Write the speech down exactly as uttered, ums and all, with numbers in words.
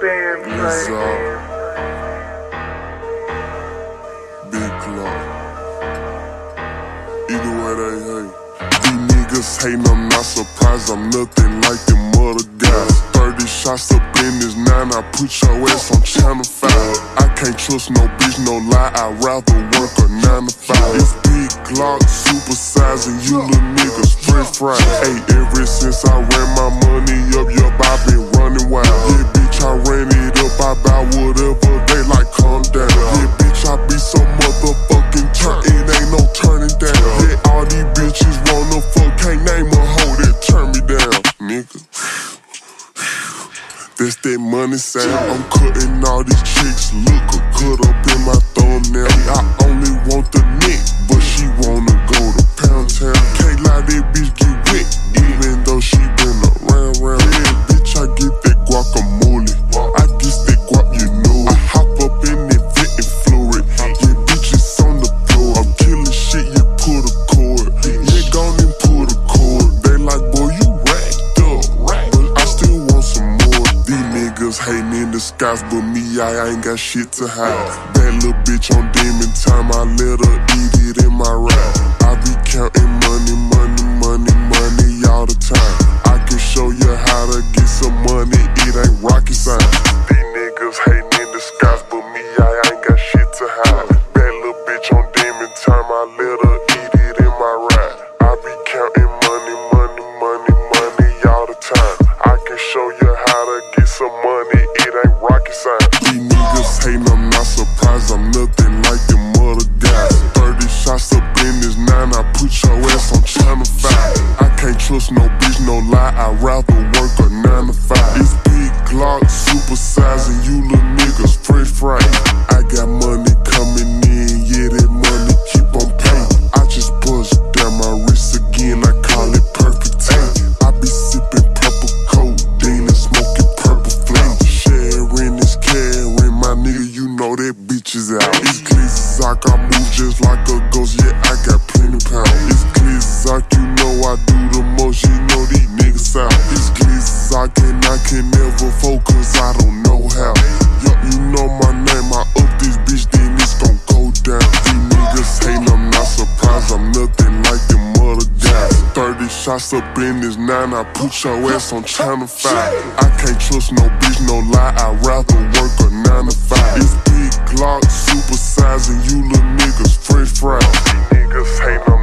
being played. Big Glock. Either way they hate. These niggas hatin', I'm not surprised. I'm nothing like them other guys. Thirty shots up in this nine, I put your ass on channel five. I can't trust no bitch, no lie. I'd rather work a nine to five. It's Big Glock, supersizing you little niggas french fries. Hey, ever since I ran my money up, yup, I been running wild. Yeah, bitch, I ran it up, I buy whatever they like, calm down. Yeah, bitch, I be so motherfucking turn, it ain't no turning down. Yeah, all these bitches wanna fuck, can't name a hoe that turn me down, nigga. That's that money sound. I'm cutting all these chicks, look a cut up in my thumbnail. I only want the neck, but she wanna go to Pound Town. Can't lie, that bitch get wet, even though she been around, round. Yeah, bitch, I get that guacamole. I get that guap, you know. I hop up in that vet and floor it. Yeah, bitches on the floor. I'm killing shit, you pull the cord. Yeah, gone and pull the cord. They like, boy, you racked up, but I still want some more. These niggas hating in the skies, but me, I ain't got shit to hide. That little bitch on demon time, I let her eat it in my ride. I be counting money, money, money, money all the time. I can show you how to get some money, it ain't rocket science. These niggas hating in the skies, but me, I ain't got shit to hide. That little bitch on demon time, I let her eat it in my ride. I be counting money, money, money, money all the time. I can show you how to get some money, it ain't rocket science. These niggas hating, I'm not surprised, I'm nothing like them other guys. Thirty shots up in this nine, I put your ass on channel five. I can't trust no bitch, no lie, I'd rather work a nine to five. It's Big Glock, supersizing you little niggas french fries. I got money coming in, yeah, that money keep on paying. I just bust down my wrist again, I call it perfect time. I be sipping purple codeine and smoking purple flame. Sharing is caring, my nigga, you know that bitch is out. It's Glizzock, I move just like a ghost, yeah, I got plenty power. It's Glizzock, you know I do the most, you know these niggas out. It's Glizzock and I can never focus, I don't know how. Yup, you know my name, I up this bitch, then it's gon' go down. These niggas hatin', I'm not surprised, I'm nothing like them other guys. Thirty shots up in this nine, I put your ass on channel five. I can't trust no bitch, no lie, I'd rather work a nine to five. It's Big Glock, supersizing you little niggas french fries. These niggas hatin', I'm